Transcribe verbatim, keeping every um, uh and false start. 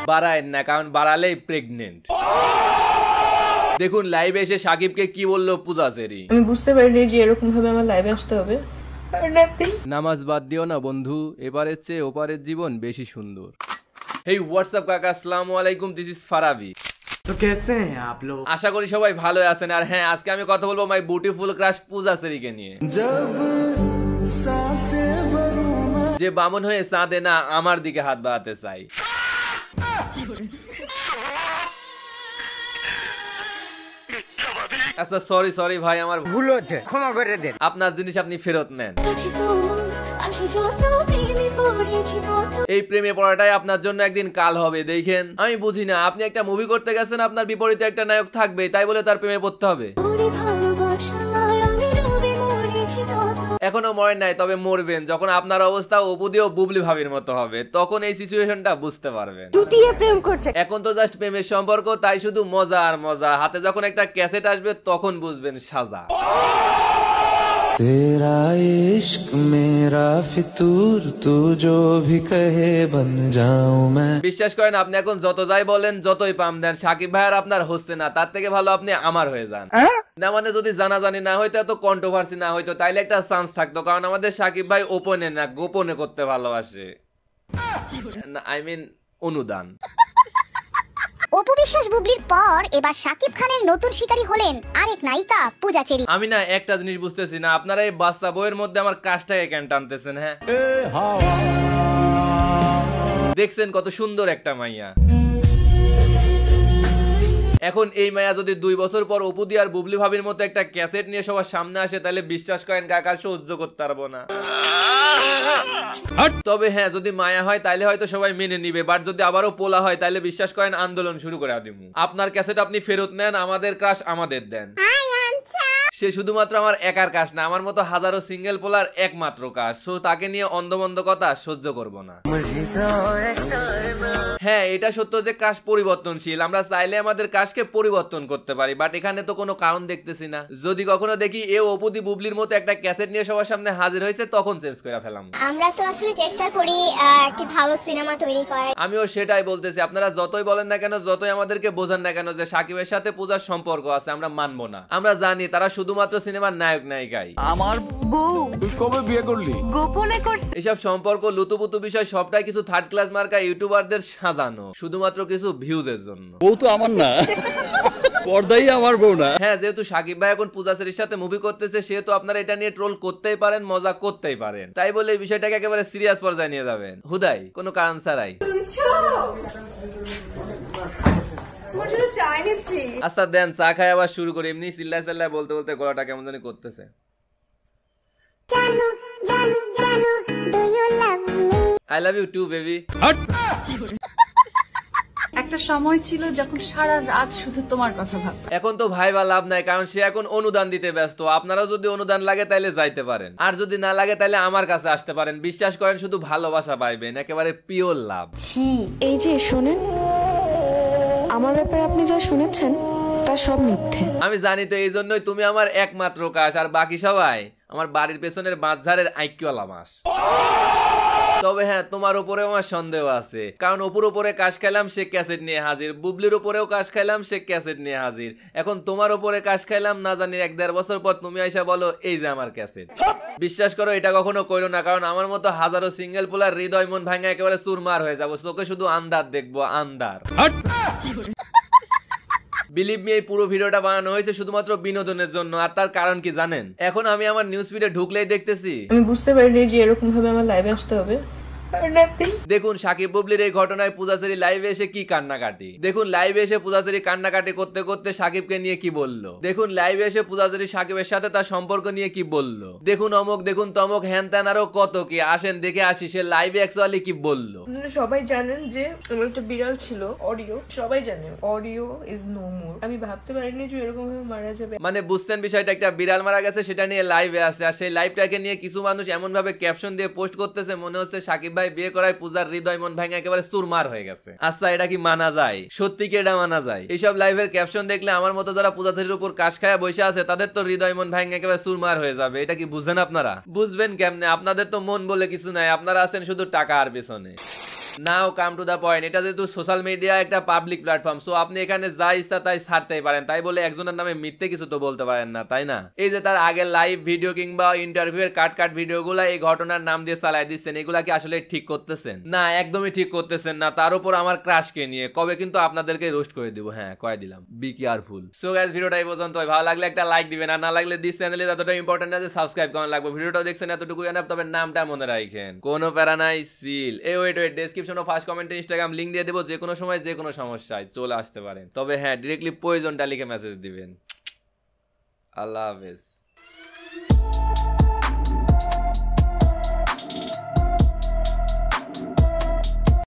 বাড়ায় না, কারণ বাড়ালেই প্রেগনেন্ট। দেখুন লাইভে এসে সাকিবকে কি বললো পূজাচেরি। আমি বুঝতে পারিনি যে এরকম ভাবে আমার লাইভে আসতে হবে। নামাজ বাদ দিও না বন্ধু, এবারের চেয়ে ওপারের জীবন বেশি সুন্দর। হেই হোয়াটসঅ্যাপ কাকা, আসসালামু আলাইকুম, দিস ইজ ফারাবি। তো কেসে हैं आप लोग? আশা করি সবাই ভালো আছেন। আর হ্যাঁ, আজকে আমি কথা বলবো মাই বিউটিফুল ক্রাশ পূজাচেরিকে নিয়ে, যে বামন হয়ে চাঁদে না আমার দিকে হাত বাড়াতে চাই। আচ্ছা সরি সরি ভাই, আমার ভুল হচ্ছে, ক্ষমা করে দেন। আপনার জিনিস আপনি ফেরত নেন। এই প্রেমে পড়াটাই আপনার জন্য একদিন কাল হবে, দেখেন। আমি বুঝি না, আপনি একটা মুভি করতে গেছেন, আপনার বিপরীতে একটা নায়ক থাকবে, তাই বলে তার প্রেমে পড়তে হবে? এখনো মরেন নাই, তবে মরবেন যখন আপনার অবস্থা অপু দিয়ে বুবলি ভাবির মতো হবে, তখন এই সিচুয়েশনটা বুঝতে পারবেন। প্রেম করছে এখন তো জাস্ট প্রেমের সম্পর্ক, তাই শুধু মজা আর মজা। হাতে যখন একটা ক্যাসেট আসবে তখন বুঝবেন সাজা। तेरा इश्क मेरा फितूर तू जो भी कहे बन जाऊं मैं। বিশ্বাস করেন, আপনি এখন যত যাই বলেন, যতই পাম দেন, সাকিব ভাই আর আপনার হচ্ছে না, তার থেকে ভালো আপনি আমার হয়ে যান। না মানে যদি জানাজানি না হইতো, এত কন্ট্রোভার্সি না হইতো, তাইলে একটা চান্স থাকতো। কারণ আমাদের সাকিব ভাই ওপেনে না, গোপনে করতে ভালোবাসে। আই মিন অনুদান। অপু বিশ্বাস বুবলির পর এবার শাকিব খানের নতুন শিকারী হলেন আরেক নায়িকা পূজাচেরি। আমি না একটা জিনিস বুঝতেছি না, আপনারা এই বাচ্চা বইয়ের মধ্যে আমার কাজটাকে কেন টানতেছেন? হ্যাঁ, দেখছেন কত সুন্দর একটা মাইয়া। এখন এই মায়া যদি দুই বছর পর অপু দি আর বুবলি ভাবির মতো একটা ক্যাসেট নিয়ে সবার সামনে আসে, তাহলে বিশ্বাস করেন কাকা সহ্য করতে পারবো না। তবে হ্যাঁ, যদি মায়া হয় তাহলে হয়তো সবাই মেনে নিবে, বাট যদি আবারও পোলা হয় তাহলে বিশ্বাস করেন আন্দোলন শুরু করে দিব। আপনার ক্যাসেট আপনি ফেরত নেন, আমাদের ক্রাশ আমাদের দেন। সে শুধুমাত্র আমার একার কাজ না, আমার মতো হাজারো সিঙ্গেল পোলার একমাত্র কাজ। সো তাকে নিয়ে অন্ধমন্ধ কথা সহ্য করব না। হ্যাঁ, এটা সত্য যে কাজ পরিবর্তনশীল, আমরা চাইলে আমাদের কাজকে পরিবর্তন করতে পারি, বাট এখানে তো কোনো কারণ দেখতেছি না। যদি কখনো দেখি এ অপু দি বুবলির মতো একটা ক্যাসেট নিয়ে সবার সামনে হাজির হয়েছে, তখন চেঞ্জ করে ফেলাম। আমরা তো আসলে চেষ্টা করি একটি ভালো সিনেমা তৈরি করার। আমিও সেটাই বলতেছি, আপনারা যতই বলেন না কেন, যতই আমাদেরকে বোঝান না কেন যে সাকিবের সাথে পূজার সম্পর্ক আছে, আমরা মানবো না। আমরা জানি তারা শুধুমাত্র সিনেমার নায়ক নায়িকাই। আমার বউ তুই কবে বিয়ে করলি? গোপনে করছে। এসব সম্পর্ক লুতুপুতু বিষয় সবটাই কিছু থার্ড ক্লাস মার্কা ইউটিউবারদের সাজানো, শুধুমাত্র কিছু ভিউজের জন্য। বউ তো আমার না, পর্দাই আমার বউ না। হ্যাঁ, যেহেতু সাকিব ভাই এখন পূজাচেরির সাথে মুভি করতেছে, সেহেতু আপনারা এটা নিয়ে ট্রোল করতেই পারেন, মজা করতেই পারেন। তাই বলে এই বিষয়টাকে একেবারে সিরিয়াস পর্যায়ে নিয়ে যাবেন হুদাই, কোনো কারণ ছাড়াই। আচ্ছা দেন চা খাই, আবার শুরু করি। এমনি চিল্লায় চিল্লায় বলতে বলতে গলাটা কেমন জানি করতেছে। I love you too baby. একটা সময় ছিল যখন সারা রাত শুধু তোমার কথা ভাবতাম। এখন তো ভাই বা লাভ নাই, কারণ সে এখন অনুদান দিতে ব্যস্ত। আপনারাও যদি অনুদান লাগে তাইলে যাইতে পারেন, আর যদি না লাগে তাইলে আমার কাছে আসতে পারেন। বিশ্বাস করেন, শুধু ভালোবাসা পাইবেন, একেবারে পিওর লাভ। এই যে শোনেন, আমার ব্যাপারে আপনি যা শুনেছেন তা সব মিথ্যে। আমি জানি তো, এই জন্যই তুমি আমার একমাত্র কাজ, আর বাকি সবাই আমার বাড়ির পেছনের বাঁশঝাড়ের আইকিওয়ালা মাছ। তবে হ্যাঁ, তোমার উপরেও আমার সন্দেহ আছে, কারণ অপুর উপরে কাজ খাইলাম, সে ক্যাসেট নিয়ে হাজির। বুবলির উপরেও কাজ খাইলাম, সে ক্যাসেট নিয়ে হাজির। এখন তোমার উপরে কাজ খাইলাম, না জানি এক দেড় বছর পর তুমি আইসা বলো এই যে আমার ক্যাসেট। বিশ্বাস করো, এটা কখনো কইরো না, কারণ আমার মতো হাজারো সিঙ্গেল পোলার হৃদয় মন ভাঙা একেবারে চুরমার হয়ে যাবো। চোখে শুধু আন্ধার দেখবো, আন্ধার। বিলিভ মি, এই পুরো ভিডিওটা বানানো হয়েছে শুধুমাত্র বিনোদনের জন্য। আর তার কারণ কি জানেন? এখন আমি আমার নিউজ ফিডে ঢুকলেই দেখতেছি, আমি বুঝতে পারিনি যে এরকম ভাবে আমার লাইভে আসতে হবে। দেখুন সাকিব বুবলির এই ঘটনায় পূজাচেরি লাইভে এসে কি কান্নাকাটি। দেখুন লাইভে এসে পূজাচেরি কান্নাকাটি করতে করতে সাকিবকে নিয়ে কি বললো। দেখুন লাইভে এসে পূজাচেরি সাকিবের সাথে তার সম্পর্ক নিয়ে কি বললো। দেখুন অমুক, দেখুন তমক, হ্যান ত্যান আরো কত কি। আসেন দেখে আসি সে লাইভে অ্যাকচুয়ালি কি বললো। সবাই জানেন যে আমার একটা বিড়াল ছিল অডিও, সবাই জানে অডিও ইজ নো মোর। আমি ভাবতে পারিনি যে এরকম ভাবে মারা যাবে। মানে বুঝছেন বিষয়টা, একটা বিড়াল মারা গেছে সেটা নিয়ে লাইভে আসছে, আর সেই লাইভটাকে নিয়ে কিছু মানুষ এমন ভাবে ক্যাপশন দিয়ে পোস্ট করতেছে মনে হচ্ছে সাকিব ভাই বিয়ে করায় পূজার হৃদয় মন ভাঙা একেবারে চুরমার হয়ে গেছে। আচ্ছা এটা কি মানা যায়? সত্যি কি এটা মানা যায়? এইসব লাইভের ক্যাপশন দেখলে আমার মতো যারা পূজাচেরির উপর কাশ খায়া বসে আছে তাদের তো হৃদয় মন ভাঙা একেবারে চুরমার হয়ে যাবে। এটা কি বুঝেন আপনারা? বুঝবেন কেমনে? আপনাদের তো মন বলে কিছু নাই, আপনারা আছেন শুধু টাকা আর পেছনে। Now come to the point. এটা যেহেতু সোশ্যাল মিডিয়া একটা পাবলিক প্ল্যাটফর্ম, সো আপনি এখানে যা ইচ্ছা তাই ছাড়তেই পারেন, তাই বলে একজনের নামে মিথ্যে কিছু তো বলতে পারেন না, তাই না? এই যে তার আগের লাইভ ভিডিও কিংবা ইন্টারভিউ এর কাট কাট ভিডিওগুলো এই ঘটনার নাম দিয়ে চালাই দিচ্ছেন, এগুলা কি আসলে ঠিক করতেছেন? না, একদমই ঠিক করতেছেন না। তার উপর আমার ক্রাশকে নিয়ে কবে কিন্তু আপনাদেরকে রোস্ট করে দিব। হ্যাঁ, কয়ে দিলাম, বি কেয়ারফুল। সো গাইস, ভিডিওটা এই পর্যন্ত। ভালো লাগলে একটা লাইক দিবেন, আর না লাগলে দিস চ্যানেলে যতটা ইম্পর্টেন্ট আছে সাবস্ক্রাইব করা লাগবে। ভিডিওটা দেখছেন এতটুকু জানাব, তবে নামটা মনে রাখেন, কোনো প্যারা নাই, সিল। এই ওয়েট ওয়েট ডেসক্রিপশন ও ফার্স্ট কমেন্টে ইনস্টাগ্রাম লিংক দিয়ে দেবো, যে কোনো সময় যে কোনো সমস্যায় চলে আসতে পারেন। তবে হ্যাঁ, ডিরেক্টলি প্রয়োজনটা লিখে মেসেজ দিবেন। আল্লাহ হাফেজ।